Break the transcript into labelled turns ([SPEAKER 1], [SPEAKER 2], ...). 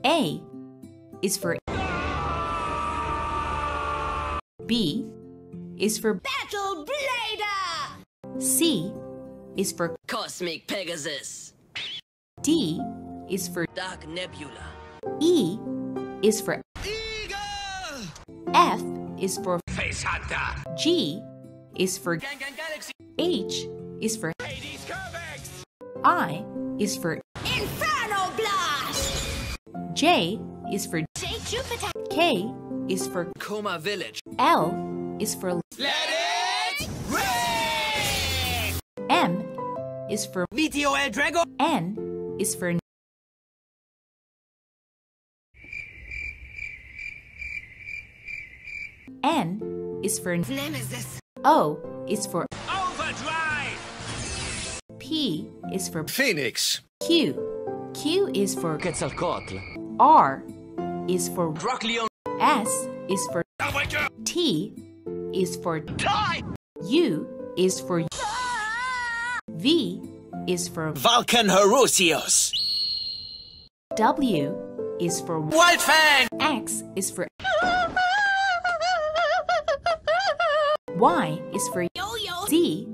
[SPEAKER 1] A is for B is for
[SPEAKER 2] Battle Blader!
[SPEAKER 1] C is for
[SPEAKER 2] Cosmic Pegasus!
[SPEAKER 1] D is for
[SPEAKER 2] Dark Nebula!
[SPEAKER 1] E is for
[SPEAKER 3] Eagle!
[SPEAKER 1] F is for
[SPEAKER 3] Face Hunter!
[SPEAKER 1] G is for
[SPEAKER 3] Gang Galaxy!
[SPEAKER 1] H is for
[SPEAKER 3] Hades Comics!
[SPEAKER 1] I is for
[SPEAKER 2] Inferno Blast!
[SPEAKER 1] J is for
[SPEAKER 2] Say Jupiter!
[SPEAKER 1] K is for
[SPEAKER 3] Coma Village!
[SPEAKER 1] L is for
[SPEAKER 3] Let it rain!
[SPEAKER 1] M is for
[SPEAKER 3] Meteor El Drago!
[SPEAKER 1] N is for N is for
[SPEAKER 2] Nemesis!
[SPEAKER 1] O is for
[SPEAKER 3] Overdrive!
[SPEAKER 1] P is for
[SPEAKER 3] Phoenix!
[SPEAKER 1] Q is for
[SPEAKER 3] Quetzalcoatl!
[SPEAKER 1] R is for
[SPEAKER 3] Rockleon!
[SPEAKER 1] S is for T is for
[SPEAKER 3] Die!
[SPEAKER 1] U is for V is for
[SPEAKER 3] Vulcan Horusius!
[SPEAKER 1] W is for
[SPEAKER 3] Wildfang!
[SPEAKER 1] X is for Y is for
[SPEAKER 2] Yo-Yo!
[SPEAKER 1] Z